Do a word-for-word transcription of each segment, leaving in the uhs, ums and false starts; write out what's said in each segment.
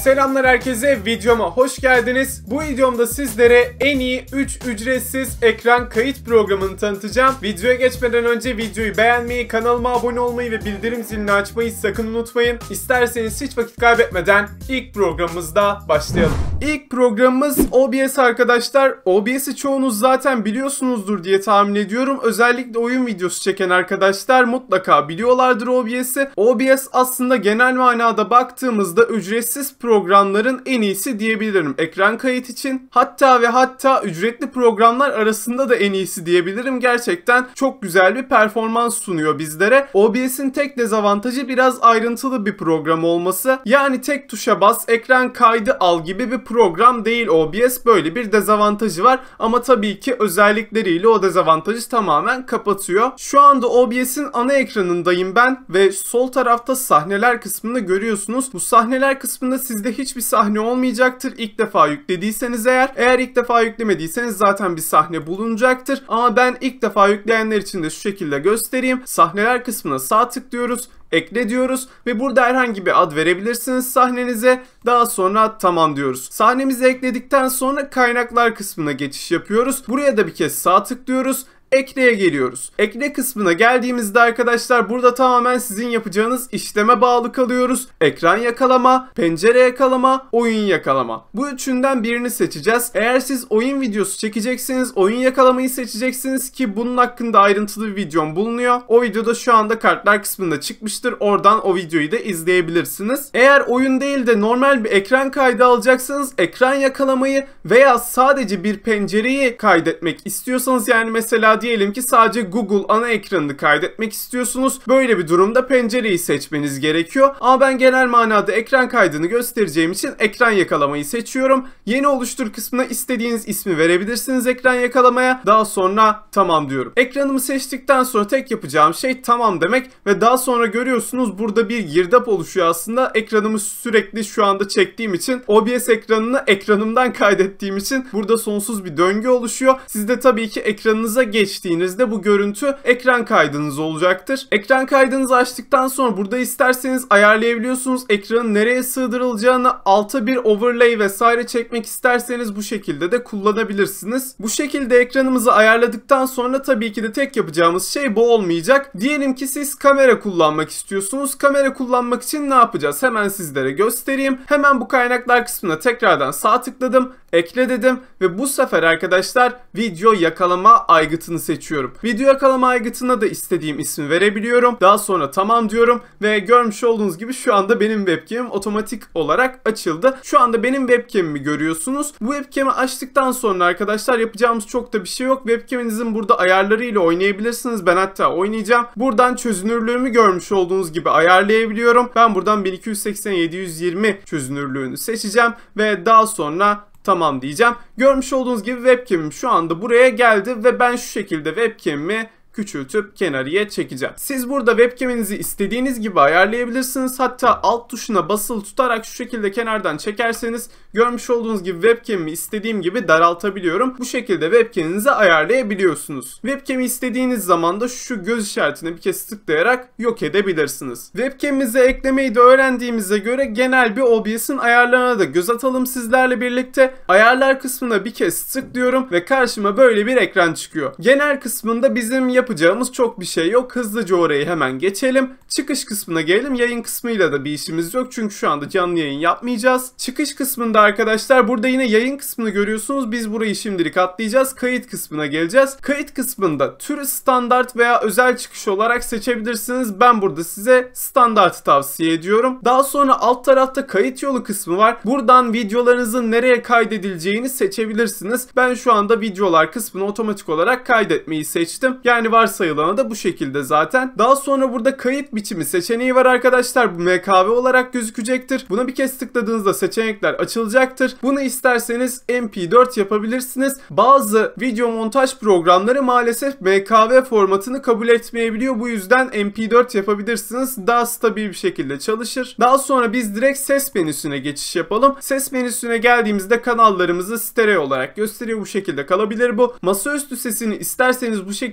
Selamlar herkese, videoma hoş geldiniz. Bu videomda sizlere en iyi üç ücretsiz ekran kayıt programını tanıtacağım. Videoya geçmeden önce videoyu beğenmeyi, kanalıma abone olmayı ve bildirim zilini açmayı sakın unutmayın. İsterseniz hiç vakit kaybetmeden ilk programımızda başlayalım. İlk programımız O B S arkadaşlar. O B S'i çoğunuz zaten biliyorsunuzdur diye tahmin ediyorum. Özellikle oyun videosu çeken arkadaşlar mutlaka biliyorlardır O B S'i. O B S aslında genel manada baktığımızda ücretsiz programların en iyisi diyebilirim ekran kayıt için. Hatta ve hatta ücretli programlar arasında da en iyisi diyebilirim. Gerçekten çok güzel bir performans sunuyor bizlere. O B S'in tek dezavantajı biraz ayrıntılı bir program olması. Yani tek tuşa bas, ekran kaydı al gibi bir program değil O B S. Böyle bir dezavantajı var. Ama tabii ki özellikleriyle o dezavantajı tamamen kapatıyor. Şu anda O B S'in ana ekranındayım ben ve sol tarafta sahneler kısmını görüyorsunuz. Bu sahneler kısmında sizde hiçbir sahne olmayacaktır. İlk defa yüklediyseniz eğer. Eğer ilk defa yüklemediyseniz zaten bir sahne bulunacaktır. Ama ben ilk defa yükleyenler için de şu şekilde göstereyim. Sahneler kısmına sağ tıklıyoruz. Ekle diyoruz ve burada herhangi bir ad verebilirsiniz sahnenize. Daha sonra tamam diyoruz. Sahnemizi ekledikten sonra kaynaklar kısmına geçiş yapıyoruz. Buraya da bir kez sağ tıklıyoruz. Ekle'ye geliyoruz. Ekle kısmına geldiğimizde arkadaşlar burada tamamen sizin yapacağınız işleme bağlı kalıyoruz. Ekran yakalama, pencere yakalama, oyun yakalama. Bu üçünden birini seçeceğiz. Eğer siz oyun videosu çekecekseniz oyun yakalamayı seçeceksiniz ki bunun hakkında ayrıntılı bir videom bulunuyor. O videoda şu anda kartlar kısmında çıkmıştır. Oradan o videoyu da izleyebilirsiniz. Eğer oyun değil de normal bir ekran kaydı alacaksanız ekran yakalamayı veya sadece bir pencereyi kaydetmek istiyorsanız, yani mesela diyelim ki sadece Google ana ekranını kaydetmek istiyorsunuz. Böyle bir durumda pencereyi seçmeniz gerekiyor. Ama ben genel manada ekran kaydını göstereceğim için ekran yakalamayı seçiyorum. Yeni oluştur kısmına istediğiniz ismi verebilirsiniz ekran yakalamaya. Daha sonra tamam diyorum. Ekranımı seçtikten sonra tek yapacağım şey tamam demek ve daha sonra görüyorsunuz burada bir girdap oluşuyor aslında. Ekranımı sürekli şu anda çektiğim için, O B S ekranını ekranımdan kaydettiğim için burada sonsuz bir döngü oluşuyor. Siz de tabii ki ekranınıza geç geçtiğinizde bu görüntü ekran kaydınız olacaktır. Ekran kaydınızı açtıktan sonra burada isterseniz ayarlayabiliyorsunuz. Ekranın nereye sığdırılacağını, alta bir overlay vesaire çekmek isterseniz bu şekilde de kullanabilirsiniz. Bu şekilde ekranımızı ayarladıktan sonra tabii ki de tek yapacağımız şey bu olmayacak. Diyelim ki siz kamera kullanmak istiyorsunuz. Kamera kullanmak için ne yapacağız? Hemen sizlere göstereyim. Hemen bu kaynaklar kısmına tekrardan sağ tıkladım. Ekle dedim ve bu sefer arkadaşlar video yakalama aygıtını seçiyorum. Video yakalama aygıtına da istediğim ismi verebiliyorum. Daha sonra tamam diyorum ve görmüş olduğunuz gibi şu anda benim webcam'im otomatik olarak açıldı. Şu anda benim webcam'imi görüyorsunuz. Bu webcam'i açtıktan sonra arkadaşlar yapacağımız çok da bir şey yok. Webcam'inizin burada ayarlarıyla oynayabilirsiniz. Ben hatta oynayacağım. Buradan çözünürlüğümü görmüş olduğunuz gibi ayarlayabiliyorum. Ben buradan bin iki yüz seksen yedi yüz yirmi çözünürlüğünü seçeceğim ve daha sonra tamam diyeceğim. Görmüş olduğunuz gibi webcam'im şu anda buraya geldi ve ben şu şekilde webcam'imi küçültüp kenarıya çekeceğim. Siz burada webcam'inizi istediğiniz gibi ayarlayabilirsiniz. Hatta alt tuşuna basılı tutarak şu şekilde kenardan çekerseniz görmüş olduğunuz gibi webcam'imi istediğim gibi daraltabiliyorum. Bu şekilde webcam'inizi ayarlayabiliyorsunuz. Webcam'i istediğiniz zaman da şu göz işaretine bir kez tıklayarak yok edebilirsiniz. Webcam'imize eklemeyi de öğrendiğimize göre genel bir O B S'in ayarlarına da göz atalım sizlerle birlikte. Ayarlar kısmına bir kez tıklıyorum ve karşıma böyle bir ekran çıkıyor. Genel kısmında bizim yap Yapacağımız çok bir şey yok. Hızlıca orayı hemen geçelim. Çıkış kısmına gelelim. Yayın kısmıyla da bir işimiz yok. Çünkü şu anda canlı yayın yapmayacağız. Çıkış kısmında arkadaşlar burada yine yayın kısmını görüyorsunuz. Biz burayı şimdilik atlayacağız. Kayıt kısmına geleceğiz. Kayıt kısmında türü standart veya özel çıkış olarak seçebilirsiniz. Ben burada size standart tavsiye ediyorum. Daha sonra alt tarafta kayıt yolu kısmı var. Buradan videolarınızın nereye kaydedileceğini seçebilirsiniz. Ben şu anda videolar kısmını otomatik olarak kaydetmeyi seçtim. Yani varsayılanı da bu şekilde zaten. Daha sonra burada kayıt biçimi seçeneği var arkadaşlar. Bu M K V olarak gözükecektir. Buna bir kez tıkladığınızda seçenekler açılacaktır. Bunu isterseniz M P dört yapabilirsiniz. Bazı video montaj programları maalesef M K V formatını kabul etmeyebiliyor. Bu yüzden M P dört yapabilirsiniz. Daha stabil bir şekilde çalışır. Daha sonra biz direkt ses menüsüne geçiş yapalım. Ses menüsüne geldiğimizde kanallarımızı stereo olarak gösteriyor. Bu şekilde kalabilir bu. Masaüstü sesini isterseniz bu şekilde seçebilirsiniz.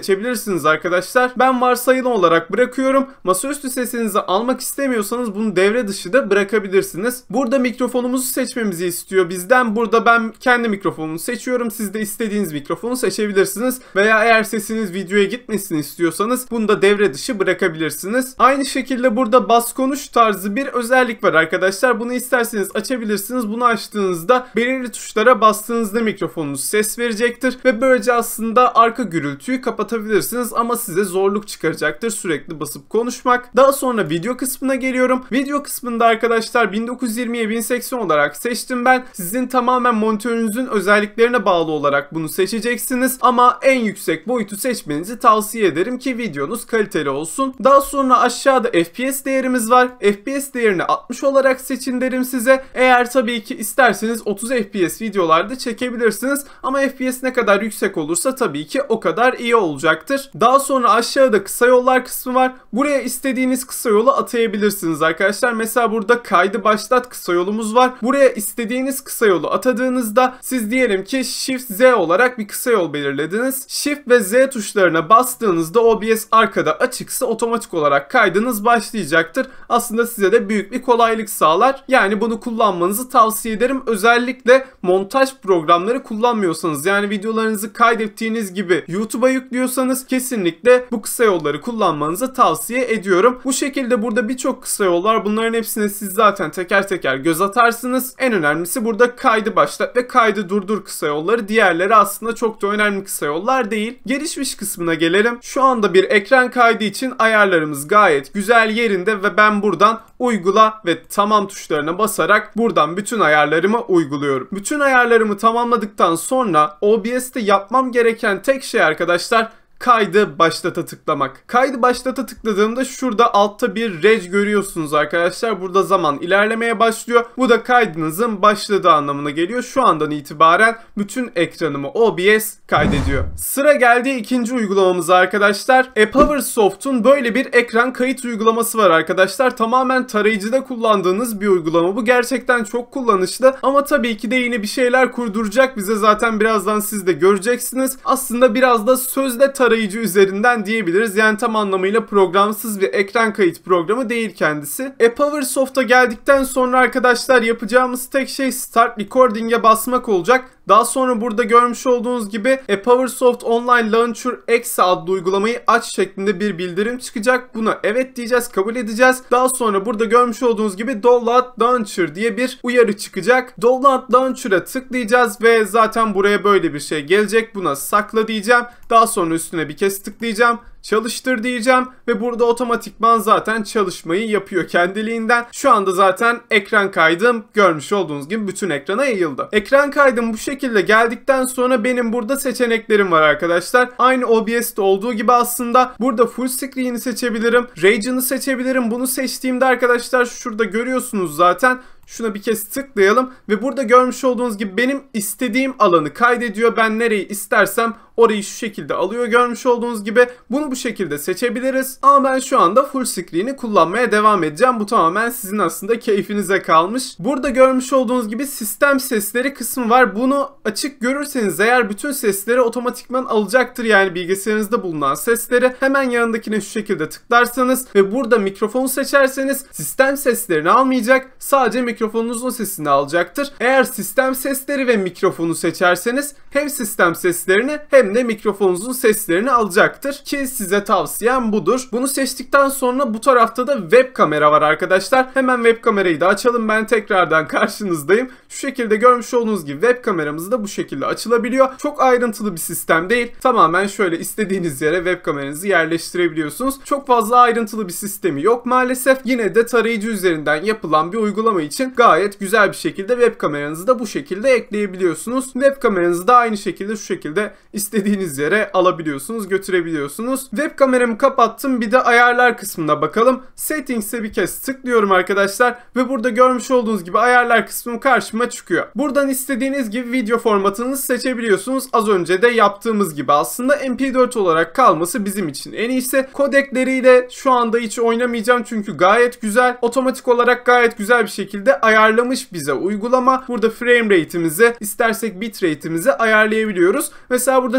seçebilirsiniz arkadaşlar. Ben varsayılı olarak bırakıyorum. Masaüstü sesinizi almak istemiyorsanız bunu devre dışı da bırakabilirsiniz. Burada mikrofonumuzu seçmemizi istiyor bizden. Burada ben kendi mikrofonumu seçiyorum. Siz de istediğiniz mikrofonu seçebilirsiniz. Veya eğer sesiniz videoya gitmesini istiyorsanız bunu da devre dışı bırakabilirsiniz. Aynı şekilde burada bas konuş tarzı bir özellik var arkadaşlar. Bunu isterseniz açabilirsiniz. Bunu açtığınızda belirli tuşlara bastığınızda mikrofonunuz ses verecektir ve böylece aslında arka gürültüyü kapatabilirsiniz ama size zorluk çıkaracaktır sürekli basıp konuşmak. Daha sonra video kısmına geliyorum. Video kısmında arkadaşlar bin dokuz yüz yirmiye bin seksen olarak seçtim ben. Sizin tamamen monitörünüzün özelliklerine bağlı olarak bunu seçeceksiniz ama en yüksek boyutu seçmenizi tavsiye ederim ki videonuz kaliteli olsun. Daha sonra aşağıda F P S değerimiz var. F P S değerini altmış olarak seçin derim size. Eğer tabii ki isterseniz otuz F P S videolarda çekebilirsiniz ama F P S ne kadar yüksek olursa tabii ki o kadar iyi olacaktır. Daha sonra aşağıda kısa yollar kısmı var. Buraya istediğiniz kısa yolu atayabilirsiniz arkadaşlar. Mesela burada kaydı başlat kısa yolumuz var. Buraya istediğiniz kısa yolu atadığınızda siz diyelim ki Shift Z olarak bir kısa yol belirlediniz. Shift ve Z tuşlarına bastığınızda O B S arkada açıksa otomatik olarak kaydınız başlayacaktır. Aslında size de büyük bir kolaylık sağlar. Yani bunu kullanmanızı tavsiye ederim. Özellikle montaj programları kullanmıyorsanız, yani videolarınızı kaydettiğiniz gibi YouTube'a yüklüyorsanız kesinlikle bu kısa yolları kullanmanızı tavsiye ediyorum. Bu şekilde burada birçok kısa yol var. Bunların hepsine siz zaten teker teker göz atarsınız. En önemlisi burada kaydı başlat ve kaydı durdur kısa yolları. Diğerleri aslında çok da önemli kısa yollar değil. Gelişmiş kısmına gelelim. Şu anda bir ekran kaydı için ayarlarımız gayet güzel yerinde ve ben buradan uygula ve tamam tuşlarına basarak buradan bütün ayarlarımı uyguluyorum. Bütün ayarlarımı tamamladıktan sonra O B S'te yapmam gereken tek şey arkadaşlar kaydı başlata tıklamak. Kaydı başlata tıkladığımda şurada altta bir reg görüyorsunuz arkadaşlar. Burada zaman ilerlemeye başlıyor. Bu da kaydınızın başladığı anlamına geliyor. Şu andan itibaren bütün ekranımı O B S kaydediyor. Sıra geldi ikinci uygulamamıza arkadaşlar. ePowerSoft'un böyle bir ekran kayıt uygulaması var arkadaşlar. Tamamen tarayıcıda kullandığınız bir uygulama. Bu gerçekten çok kullanışlı ama tabii ki de yine bir şeyler kurduracak bize. Zaten birazdan siz de göreceksiniz. Aslında biraz da sözde tarayıcı üzerinden diyebiliriz. Yani tam anlamıyla programsız bir ekran kayıt programı değil kendisi. ePowerSoft'a geldikten sonra arkadaşlar yapacağımız tek şey Start Recording'e basmak olacak. Daha sonra burada görmüş olduğunuz gibi ePowerSoft Online Launcher Exe adlı uygulamayı aç şeklinde bir bildirim çıkacak. Buna evet diyeceğiz, kabul edeceğiz. Daha sonra burada görmüş olduğunuz gibi Download Launcher diye bir uyarı çıkacak. Download Launcher'a tıklayacağız ve zaten buraya böyle bir şey gelecek. Buna sakla diyeceğim. Daha sonra üstüne bir kez tıklayacağım. Çalıştır diyeceğim ve burada otomatikman zaten çalışmayı yapıyor kendiliğinden. Şu anda zaten ekran kaydım görmüş olduğunuz gibi bütün ekrana yayıldı. Ekran kaydım bu şekilde geldikten sonra benim burada seçeneklerim var arkadaşlar. Aynı O B S'te olduğu gibi aslında burada full screen'i seçebilirim. Region'ı seçebilirim. Bunu seçtiğimde arkadaşlar şurada görüyorsunuz zaten. Şuna bir kez tıklayalım ve burada görmüş olduğunuz gibi benim istediğim alanı kaydediyor. Ben nereyi istersem orayı şu şekilde alıyor görmüş olduğunuz gibi. Bunu bu şekilde seçebiliriz. Ama ben şu anda full screen'i kullanmaya devam edeceğim. Bu tamamen sizin aslında keyfinize kalmış. Burada görmüş olduğunuz gibi sistem sesleri kısmı var. Bunu açık görürseniz eğer bütün sesleri otomatikman alacaktır. Yani bilgisayarınızda bulunan sesleri. Hemen yanındakine şu şekilde tıklarsanız ve burada mikrofonu seçerseniz sistem seslerini almayacak. Sadece mikrofonunuzun sesini alacaktır. Eğer sistem sesleri ve mikrofonu seçerseniz hem sistem seslerini hem de mikrofonunuzun seslerini alacaktır. Ki size tavsiyem budur. Bunu seçtikten sonra bu tarafta da web kamera var arkadaşlar. Hemen web kamerayı da açalım. Ben tekrardan karşınızdayım. Şu şekilde görmüş olduğunuz gibi web kameramız da bu şekilde açılabiliyor. Çok ayrıntılı bir sistem değil. Tamamen şöyle istediğiniz yere web kameranızı yerleştirebiliyorsunuz. Çok fazla ayrıntılı bir sistemi yok maalesef. Yine de tarayıcı üzerinden yapılan bir uygulama için gayet güzel bir şekilde web kameranızı da bu şekilde ekleyebiliyorsunuz. Web kameranızı da aynı şekilde şu şekilde istediğiniz yere alabiliyorsunuz, götürebiliyorsunuz. Web kameramı kapattım. Bir de ayarlar kısmına bakalım. Settings'e bir kez tıklıyorum arkadaşlar ve burada görmüş olduğunuz gibi ayarlar kısmı karşıma çıkıyor. Buradan istediğiniz gibi video formatınızı seçebiliyorsunuz. Az önce de yaptığımız gibi aslında M P dört olarak kalması bizim için en iyisi. Kodekleriyle şu anda hiç oynamayacağım çünkü gayet güzel. Otomatik olarak gayet güzel bir şekilde ayarlamış bize uygulama. Burada frame rate'imizi, istersek bit rate'imizi ayarlayabiliyoruz. Mesela burada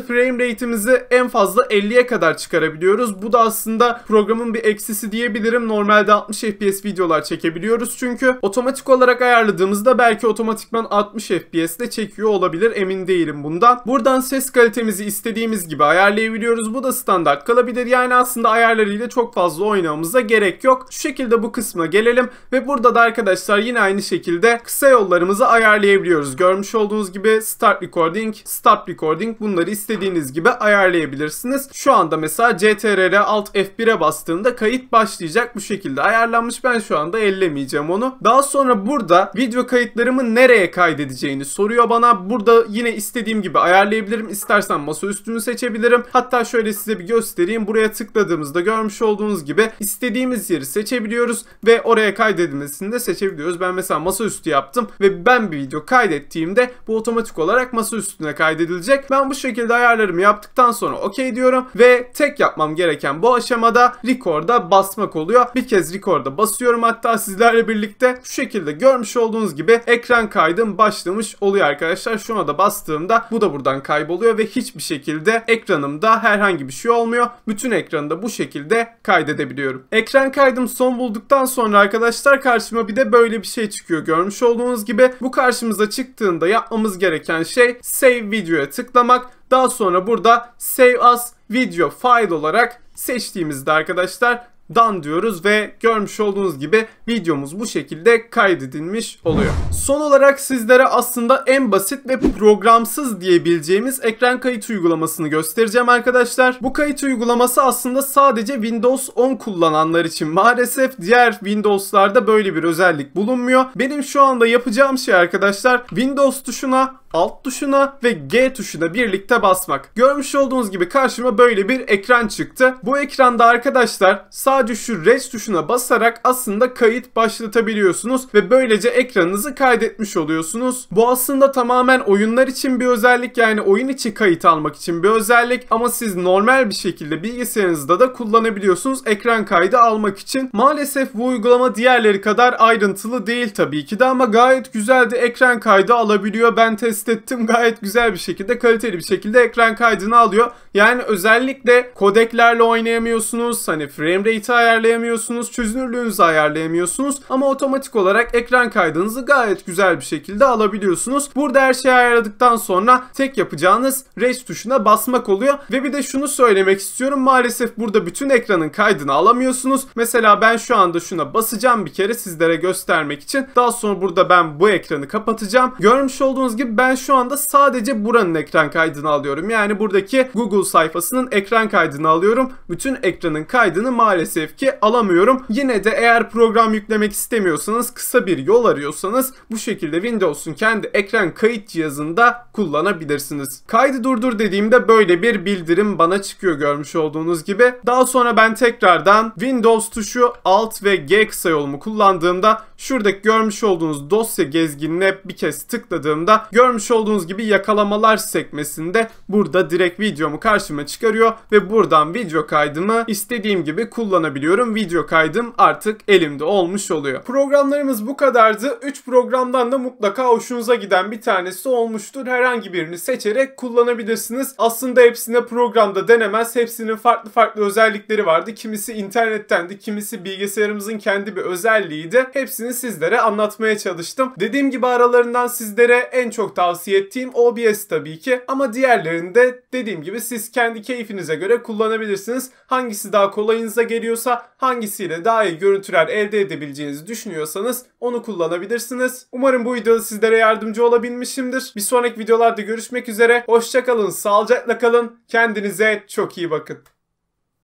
frame rate'imizi en fazla elliye kadar çıkarabiliyoruz. Bu da aslında programın bir eksisi diyebilirim. Normalde altmış F P S videolar çekebiliyoruz çünkü. Otomatik olarak ayarladığımızda belki otomatikman altmış F P S'de çekiyor olabilir. Emin değilim bundan. Buradan ses kalitemizi istediğimiz gibi ayarlayabiliyoruz. Bu da standart kalabilir. Yani aslında ayarlarıyla çok fazla oynamamıza gerek yok. Şu şekilde bu kısma gelelim ve burada da arkadaşlar yine aynı şekilde kısa yollarımızı ayarlayabiliyoruz. Görmüş olduğunuz gibi start recording, stop recording, bunları istediğiniz gibi ayarlayabilirsiniz. Şu anda mesela C T R L Alt F bir'e bastığımda kayıt başlayacak, bu şekilde ayarlanmış. Ben şu anda ellemeyeceğim onu. Daha sonra burada video kayıtlarımı nereye kaydedeceğini soruyor bana. Burada yine istediğim gibi ayarlayabilirim. İstersen masaüstünü seçebilirim. Hatta şöyle size bir göstereyim. Buraya tıkladığımızda görmüş olduğunuz gibi istediğimiz yeri seçebiliyoruz ve oraya kaydedilmesini de seçebiliyoruz. Ben mesela masaüstü yaptım ve ben bir video kaydettiğimde bu otomatik olarak masaüstüne kaydedilecek. Ben bu şekilde ayarlarımı yaptıktan sonra OK diyorum ve tek yapmam gereken bu aşamada record'a basmak oluyor. Bir kez record'a basıyorum hatta sizlerle birlikte. Şu şekilde görmüş olduğunuz gibi ekran kaydım başlamış oluyor arkadaşlar. Şuna da bastığımda bu da buradan kayboluyor ve hiçbir şekilde ekranımda herhangi bir şey olmuyor. Bütün ekranı da bu şekilde kaydedebiliyorum. Ekran kaydım son bulduktan sonra arkadaşlar karşıma bir de böyle bir şey çıkıyor. Görmüş olduğunuz gibi bu karşımıza çıktığında yapmamız gereken şey Save Video'ya tıklamak. Daha sonra burada Save As Video File olarak seçtiğimizde arkadaşlar Done diyoruz ve görmüş olduğunuz gibi videomuz bu şekilde kaydedilmiş oluyor. Son olarak sizlere aslında en basit ve programsız diyebileceğimiz ekran kayıt uygulamasını göstereceğim arkadaşlar. Bu kayıt uygulaması aslında sadece Windows on kullananlar için, maalesef diğer Windows'larda böyle bir özellik bulunmuyor. Benim şu anda yapacağım şey arkadaşlar Windows tuşuna, Alt tuşuna ve G tuşuna birlikte basmak. Görmüş olduğunuz gibi karşıma böyle bir ekran çıktı. Bu ekranda arkadaşlar sadece şu Res tuşuna basarak aslında kayıt başlatabiliyorsunuz ve böylece ekranınızı kaydetmiş oluyorsunuz. Bu aslında tamamen oyunlar için bir özellik, yani oyun içi kayıt almak için bir özellik ama siz normal bir şekilde bilgisayarınızda da kullanabiliyorsunuz ekran kaydı almak için. Maalesef bu uygulama diğerleri kadar ayrıntılı değil tabii ki de ama gayet güzel de ekran kaydı alabiliyor. Ben test ettim, gayet güzel bir şekilde, kaliteli bir şekilde ekran kaydını alıyor. Yani özellikle kodeklerle oynayamıyorsunuz, hani frame rate'i ayarlayamıyorsunuz, çözünürlüğünüzü ayarlayamıyorsunuz ama otomatik olarak ekran kaydınızı gayet güzel bir şekilde alabiliyorsunuz. Burada her şeyi ayarladıktan sonra tek yapacağınız Res tuşuna basmak oluyor ve bir de şunu söylemek istiyorum, maalesef burada bütün ekranın kaydını alamıyorsunuz. Mesela ben şu anda şuna basacağım bir kere sizlere göstermek için. Daha sonra burada ben bu ekranı kapatacağım. Görmüş olduğunuz gibi ben şu anda sadece buranın ekran kaydını alıyorum. Yani buradaki Google sayfasının ekran kaydını alıyorum. Bütün ekranın kaydını maalesef ki alamıyorum. Yine de eğer program yüklemek istemiyorsanız, kısa bir yol arıyorsanız bu şekilde Windows'un kendi ekran kayıt cihazında kullanabilirsiniz. Kaydı durdur dediğimde böyle bir bildirim bana çıkıyor görmüş olduğunuz gibi. Daha sonra ben tekrardan Windows tuşu Alt ve G kısa yolumu kullandığımda şuradaki görmüş olduğunuz dosya gezginine bir kez tıkladığımda görmüş olduğunuz gibi yakalamalar sekmesinde burada direkt videomu karşıma çıkarıyor ve buradan video kaydımı istediğim gibi kullanabiliyorum. Video kaydım artık elimde olmuş oluyor. Programlarımız bu kadardı. üç programdan da mutlaka hoşunuza giden bir tanesi olmuştur. Herhangi birini seçerek kullanabilirsiniz. Aslında hepsine programda denemez. Hepsinin farklı farklı özellikleri vardı. Kimisi internettendi, kimisi bilgisayarımızın kendi bir özelliğiydi. Hepsini sizlere anlatmaya çalıştım. Dediğim gibi aralarından sizlere en çok tavsiye ettiğim O B S tabii ki ama diğerlerini de dediğim gibi siz kendi keyfinize göre kullanabilirsiniz. Hangisi daha kolayınıza geliyorsa, hangisiyle daha iyi görüntüler elde edebileceğinizi düşünüyorsanız onu kullanabilirsiniz. Umarım bu videoda sizlere yardımcı olabilmişimdir. Bir sonraki videolarda görüşmek üzere. Hoşça kalın, sağlıcakla kalın. Kendinize çok iyi bakın.